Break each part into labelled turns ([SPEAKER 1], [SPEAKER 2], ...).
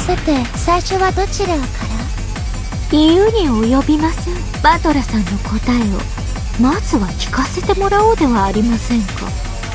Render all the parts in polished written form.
[SPEAKER 1] さて、最初はどちらから？
[SPEAKER 2] 言うに及びません。バトラさんの答えをまずは聞かせてもらおうではありませんか。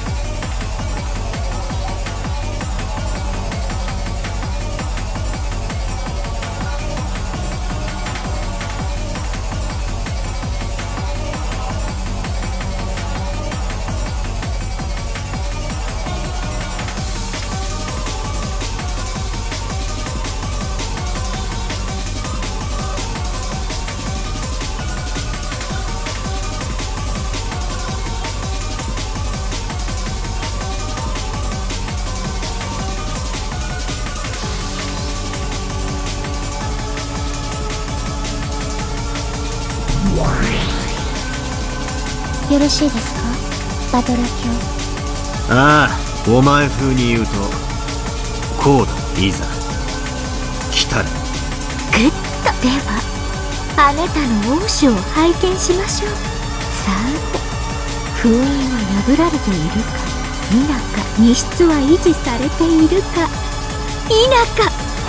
[SPEAKER 1] よろしいですか、バトラ卿。
[SPEAKER 3] ああ、お前風に言うとこうだ。いざ来たれ。
[SPEAKER 2] グッと。ではあなたの欧州を拝見しましょう。さて、封印は破られているか否か、密室は維持されているか否か。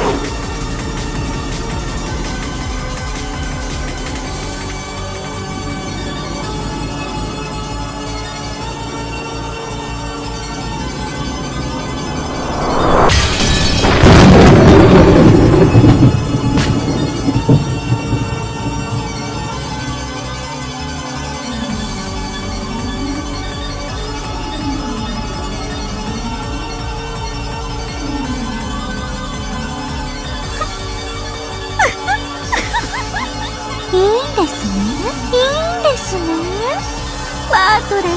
[SPEAKER 2] いいんですね、バトラさ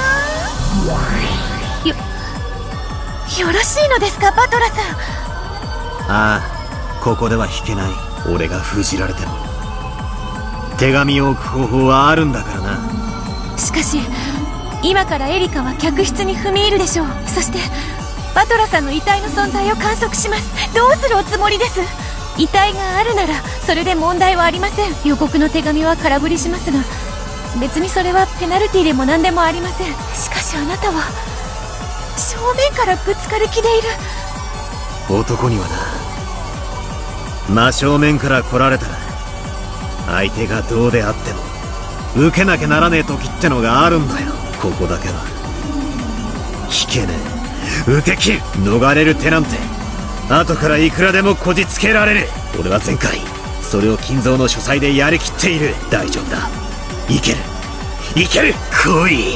[SPEAKER 2] ん。よろしいのですか、バトラさん。
[SPEAKER 3] ああ、ここでは引けない。俺が封じられても手紙を置く方法はあるんだからな。
[SPEAKER 4] しかし今からエリカは客室に踏み入るでしょう。そしてバトラさんの遺体の存在を観測します。どうするおつもりです？遺体があるならそれで問題はありません。予告の手紙は空振りしますが、別にそれはペナルティでも何でもありません。しかしあなたは正面からぶつかる気でいる。
[SPEAKER 3] 男にはな、真正面から来られたら相手がどうであっても受けなきゃならねえ時ってのがあるんだよ。ここだけは引けねえ。受け切る。逃れる手なんて後からいくらでもこじつけられる。俺は前回それを金蔵の書斎でやりきっている。大丈夫だ。いけるいける。来い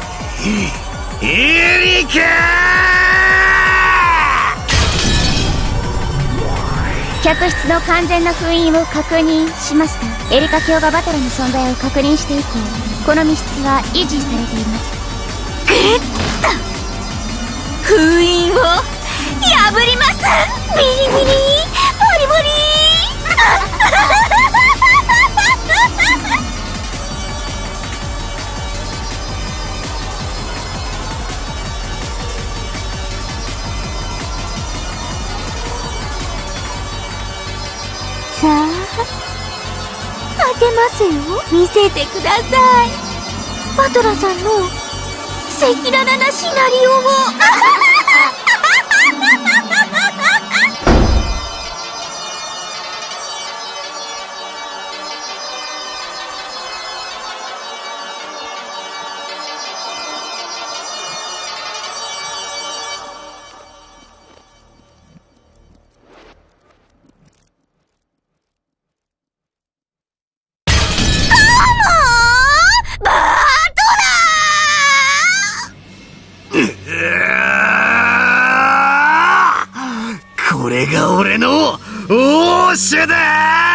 [SPEAKER 3] エリカ。
[SPEAKER 1] 客室の完全な封印を確認しました。エリカ卿がバトラの存在を確認して以降、この密室は維持されています。
[SPEAKER 4] グッと封印を破ります。ビリビリボリボリ
[SPEAKER 2] さあ、開けますよ。見せてください。バトラさんの赤裸々なシナリオを。
[SPEAKER 3] これが俺の欧州だ。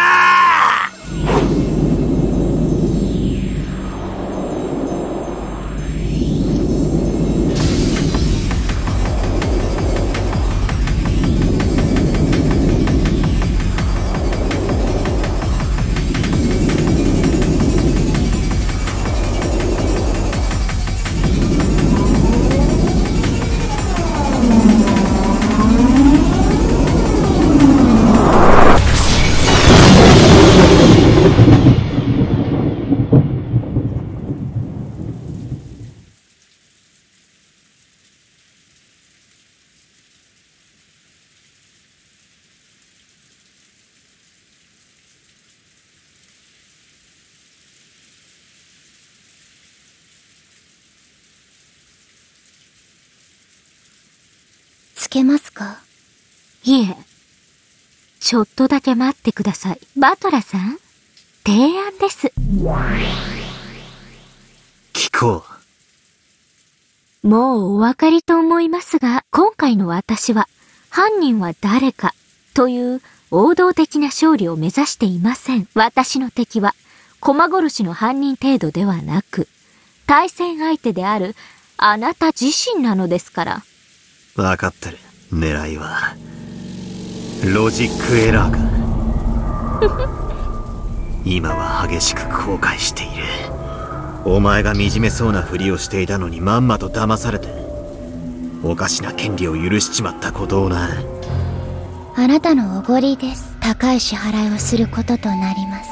[SPEAKER 1] つけますか？
[SPEAKER 2] いえ。ちょっとだけ待ってください。バトラさん、提案です。
[SPEAKER 3] 聞こ
[SPEAKER 2] う。もうお分かりと思いますが、今回の私は、犯人は誰か、という王道的な勝利を目指していません。私の敵は、駒殺しの犯人程度ではなく、対戦相手であるあなた自身なのですから。
[SPEAKER 3] わかってる。狙いはロジックエラーか。今は激しく後悔している。お前が惨めそうなふりをしていたのにまんまと騙されて、おかしな権利を許しちまったことをな。
[SPEAKER 1] あなたのおごりです。高い支払いをすることとなります。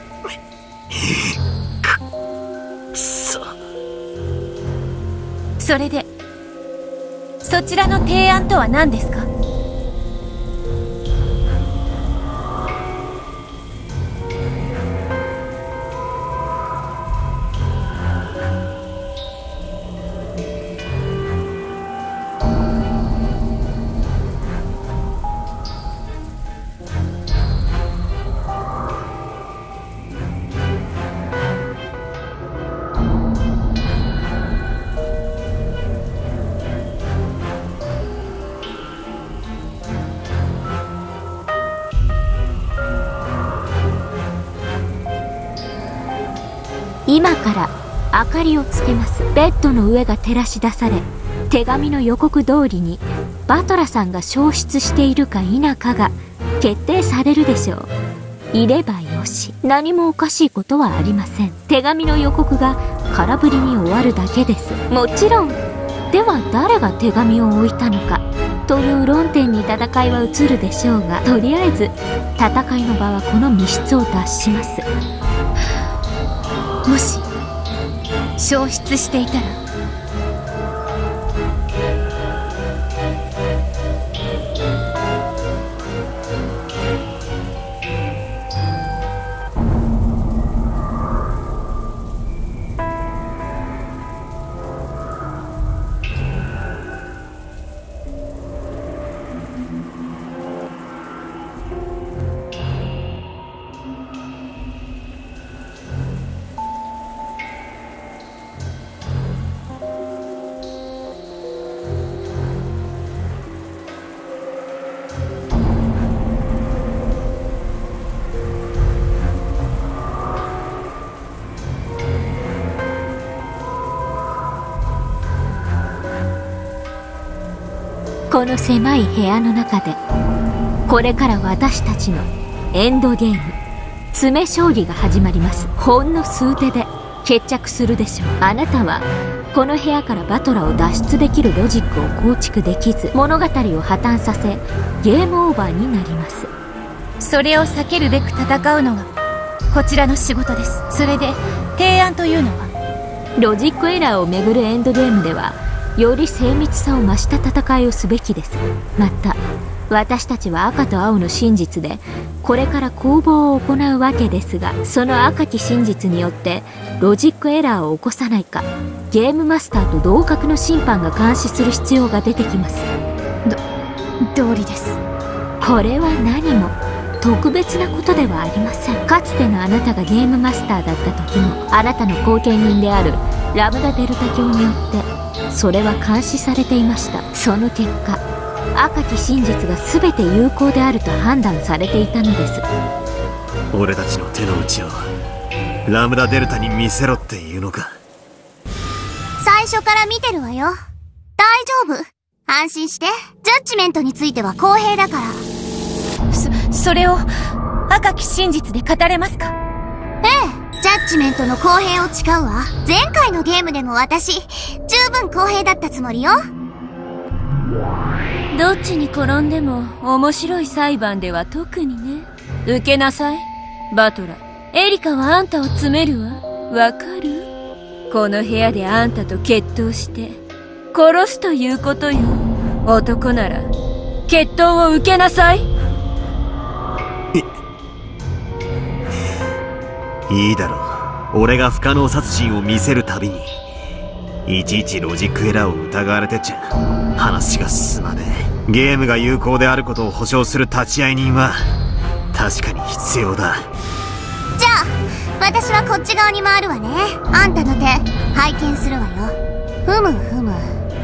[SPEAKER 3] くそ。
[SPEAKER 4] それでそちらの提案とは何ですか？
[SPEAKER 2] 今から明かりをつけます。ベッドの上が照らし出され、手紙の予告通りにバトラさんが消失しているか否かが決定されるでしょう。いればよし。何もおかしいことはありません。手紙の予告が空振りに終わるだけです。もちろん。では誰が手紙を置いたのかという論点に戦いは移るでしょうが、とりあえず戦いの場はこの密室を脱します。
[SPEAKER 4] もし消失していたら、
[SPEAKER 2] この狭い部屋の中で、これから私たちのエンドゲーム、詰勝利が始まります。ほんの数手で決着するでしょう。あなたはこの部屋からバトラを脱出できるロジックを構築できず、物語を破綻させゲームオーバーになります。
[SPEAKER 4] それを避けるべく戦うのがこちらの仕事です。それで提案というのは、
[SPEAKER 2] ロジックエラーをめぐるエンドゲームではより精密さを増した戦いをすべきです。また私たちは赤と青の真実でこれから攻防を行うわけですが、その赤き真実によってロジックエラーを起こさないか、ゲームマスターと同格の審判が監視する必要が出てきます。
[SPEAKER 4] 道理です。
[SPEAKER 2] これは何も特別なことではありません。かつてのあなたがゲームマスターだった時も、あなたの後見人であるラムダデルタ教によってそれは監視されていました。その結果、赤き真実が全て有効であると判断されていたのです。
[SPEAKER 3] 俺たちの手の内をラムダデルタに見せろっていうのか。
[SPEAKER 1] 最初から見てるわよ。大丈夫。安心して。ジャッジメントについては公平だから。
[SPEAKER 4] それを赤き真実で語れますか？
[SPEAKER 1] ええ、ジャッジメントの公平を誓うわ。前回のゲームでも私十分公平だったつもりよ。
[SPEAKER 4] どっちに転んでも面白い裁判では特にね。受けなさいバトラ。エリカはあんたを詰めるわ。わかる？この部屋であんたと決闘して殺すということよ。男なら決闘を受けなさい。
[SPEAKER 3] いいだろう。俺が不可能殺人を見せるたびにいちいちロジックエラーを疑われてちゃ話が進まねえ。 ゲームが有効であることを保証する立ち会い人は確かに必要だ。
[SPEAKER 1] じゃあ私はこっち側に回るわね。あんたの手拝見するわよ。ふむふむ。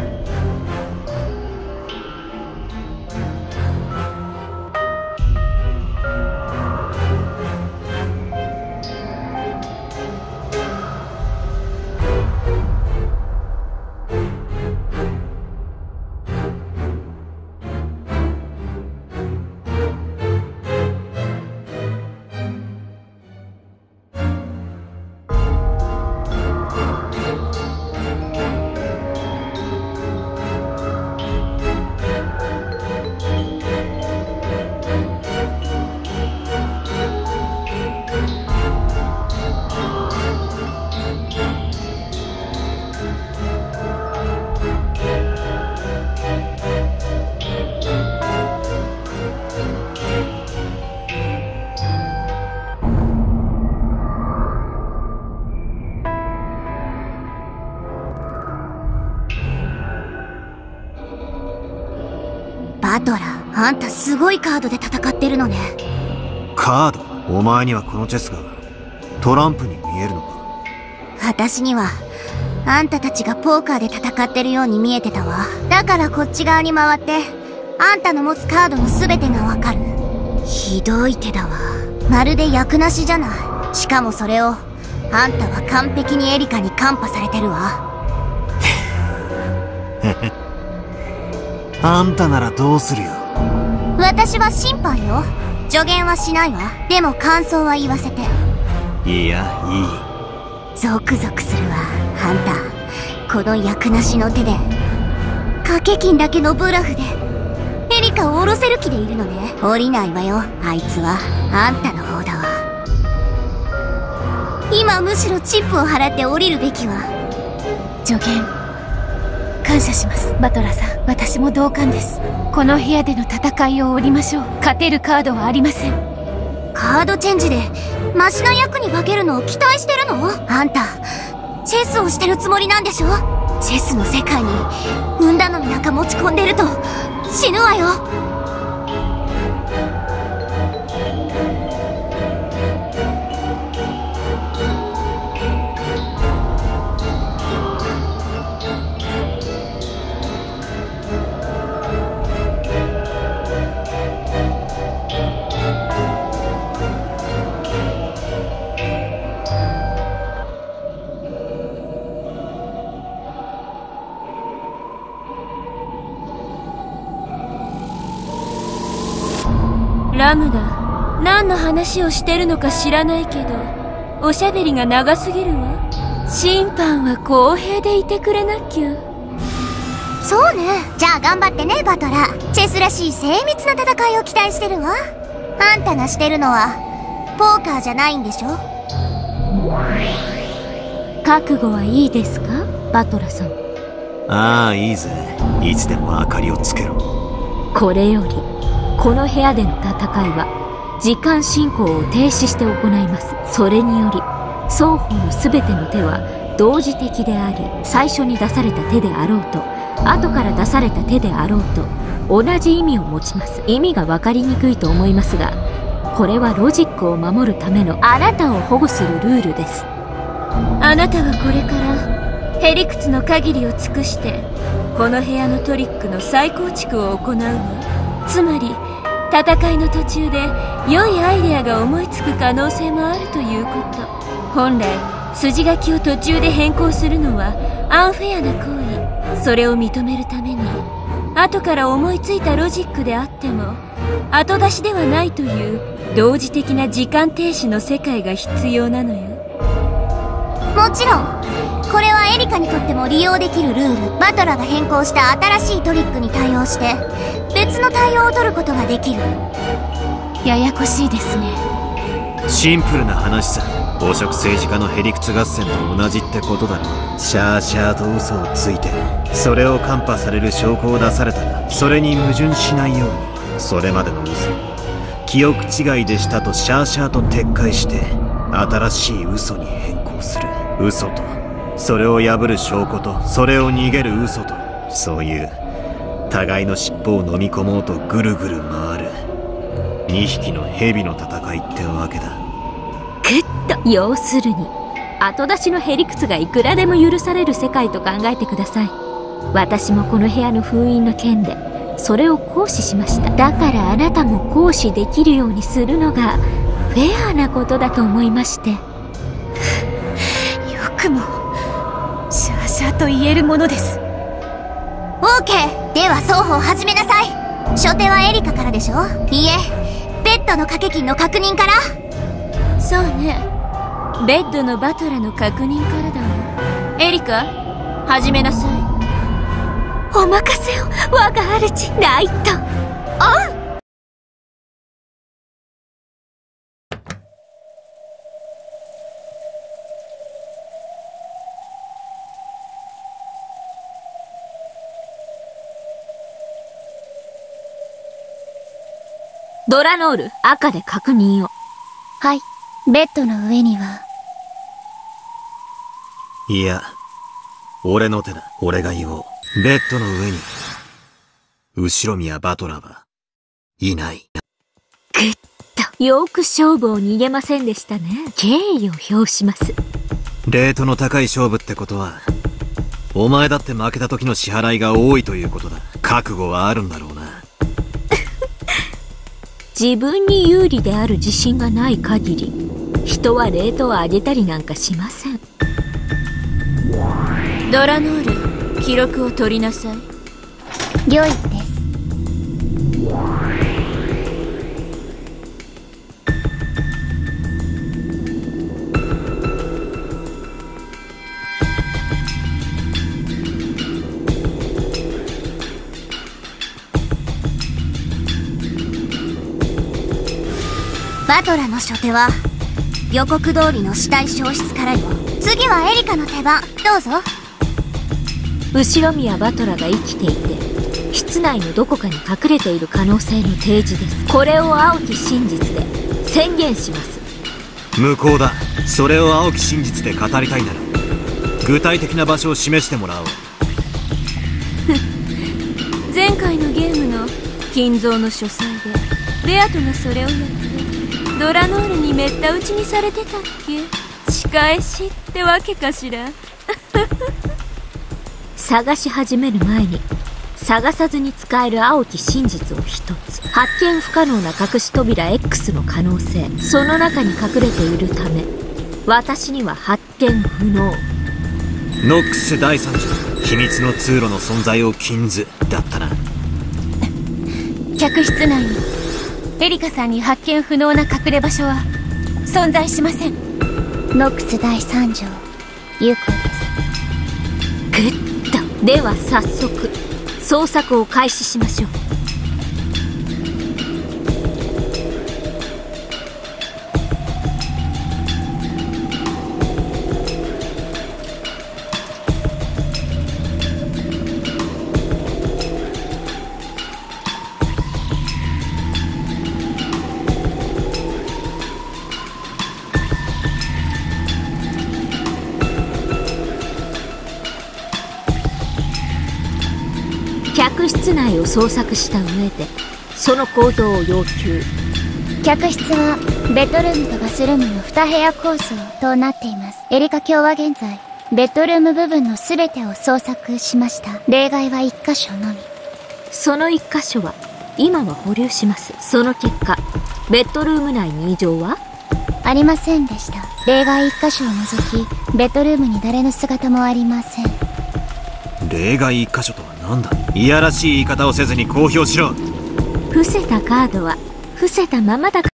[SPEAKER 1] バトラ、あんたすごいカードで戦ってるのね。
[SPEAKER 3] カード？お前にはこのチェスがトランプに見えるのか？
[SPEAKER 1] 私にはあんたたちがポーカーで戦ってるように見えてたわ。だからこっち側に回ってあんたの持つカードの全てがわかる。ひどい手だわ。まるで役なしじゃない。しかもそれをあんたは完璧にエリカにカンパされてるわ。
[SPEAKER 3] あんたならどうするよ。
[SPEAKER 1] 私は審判よ。助言はしないわ。でも感想は言わせて。
[SPEAKER 3] いや、いい。
[SPEAKER 1] ゾクゾクするわ。あんたこの役なしの手で掛け金だけのブラフでエリカを降ろせる気でいるのね。降りないわよ。あいつはあんたの方だわ。今むしろチップを払って降りるべきわ。
[SPEAKER 4] 助言感謝します。バトラさん、私も同感です。この部屋での戦いを降りましょう。勝てるカードはありません。
[SPEAKER 1] カードチェンジでマシな役に化けるのを期待してるの？あんたチェスをしてるつもりなんでしょ？チェスの世界に運頼みなんか持ち込んでると死ぬわよ。
[SPEAKER 4] ラムダ、何の話をしてるのか知らないけどおしゃべりが長すぎるわ。審判は公平でいてくれなきゃ。
[SPEAKER 1] そうね。じゃあ頑張ってねバトラ。チェスらしい精密な戦いを期待してるわ。あんたがしてるのはポーカーじゃないんでしょ？
[SPEAKER 2] 覚悟はいいですか、バトラさん。
[SPEAKER 3] ああ、いいぜ。いつでも明かりをつけろ。
[SPEAKER 2] これよりこの部屋での戦いは時間進行を停止して行います。それにより双方の全ての手は同時的であり、最初に出された手であろうと後から出された手であろうと同じ意味を持ちます。意味が分かりにくいと思いますが、これはロジックを守るためのあなたを保護するルールです。
[SPEAKER 4] あなたはこれからへりくつの限りを尽くしてこの部屋のトリックの再構築を行うわ。つまり戦いの途中で良いアイデアが思いつく可能性もあるということ。本来筋書きを途中で変更するのはアンフェアな行為。それを認めるために後から思いついたロジックであっても後出しではないという同時的な時間停止の世界が必要なのよ。
[SPEAKER 1] もちろんこれはエリカにとっても利用できるルール。バトラが変更した新しいトリックに対応して別の対応を取ることができる。
[SPEAKER 4] ややこしいですね。
[SPEAKER 3] シンプルな話さ。黄色政治家のへりくつ合戦と同じってことだろ。シャーシャーと嘘をついてそれをカンパされる証拠を出されたらそれに矛盾しないように、それまでの嘘記憶違いでしたとシャーシャーと撤回して新しい嘘に変更する。嘘とそれを破る証拠とそれを逃げる嘘と、そういう互いの尻尾を飲み込もうとぐるぐる回る2匹の蛇の戦いってわけだ。
[SPEAKER 2] ぐっと。要するに後出しのへりくつがいくらでも許される世界と考えてください。私もこの部屋の封印の件でそれを行使しました。だからあなたも行使できるようにするのがフェアなことだと思いまして。
[SPEAKER 4] よくもシャーシャーと言えるものです。
[SPEAKER 1] オーケー。では双方始めなさい。初手はエリカからでしょ。いえ、ベッドの掛け金の確認から。
[SPEAKER 2] そうね、ベッドのバトラの確認からだわ。エリカ、始めなさい。お任せを、我が主ライト。ドラノール、赤で確認を。
[SPEAKER 1] はい。ベッドの上には。
[SPEAKER 3] いや、俺の手だ。俺が言おう。ベッドの上に後宮バトラーはいない。
[SPEAKER 2] ぐっと。よく勝負を逃げませんでしたね。敬意を表します。
[SPEAKER 3] レートの高い勝負ってことはお前だって負けた時の支払いが多いということだ。覚悟はあるんだろうな。
[SPEAKER 2] 自分に有利である自信がない限り人はレートを上げたりなんかしません。ドラノール、記録を取りなさい。
[SPEAKER 1] 良いです。バトラの初手は予告通りの死体消失からよ。次はエリカの手番。どうぞ。
[SPEAKER 2] 後宮バトラが生きていて室内のどこかに隠れている可能性の提示です。これを青き真実で宣言します。
[SPEAKER 3] 無効だ。それを青き真実で語りたいなら具体的な場所を示してもらおう。
[SPEAKER 2] 前回のゲームの金蔵の書斎でベアトがそれをやってドラノールにめった打ちにされてたっけ。仕返しってわけかしら。探し始める前に探さずに使える青き真実を一つ。発見不可能な隠し扉 X の可能性、その中に隠れているため私には発見不能。
[SPEAKER 3] ノックス第30、秘密の通路の存在を禁ずだったな。
[SPEAKER 4] 客室内にエリカさんに発見不能な隠れ場所は存在しません。
[SPEAKER 1] ノックス第3条有効です。
[SPEAKER 2] グッド。では早速捜索を開始しましょう。客室内を捜索した上でその構造を要求。
[SPEAKER 1] 客室はベッドルームとバスルームの2部屋構造となっています。エリカ卿は現在ベッドルーム部分の全てを捜索しました。例外は1箇所のみ。
[SPEAKER 2] その1箇所は今は保留します。その結果ベッドルーム内に異常は
[SPEAKER 1] ありませんでした。例外1箇所を除きベッドルームに誰の姿もありません。
[SPEAKER 3] 例外1箇所とは何だ。いやらしい言い方をせずに公表しろ。
[SPEAKER 2] 伏せたカードは伏せたままだから